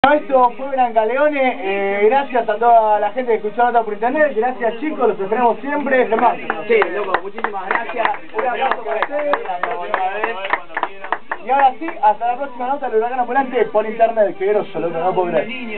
Esto fue Brancaleone, gracias a toda la gente que escuchó Nota por internet, gracias chicos, los esperamos siempre. Germán. Sí, loco, muchísimas gracias. Un abrazo para ustedes. Y ahora sí, hasta la próxima Nota del Huracán Ambulante por internet, que grosso, loco, no puedo creer.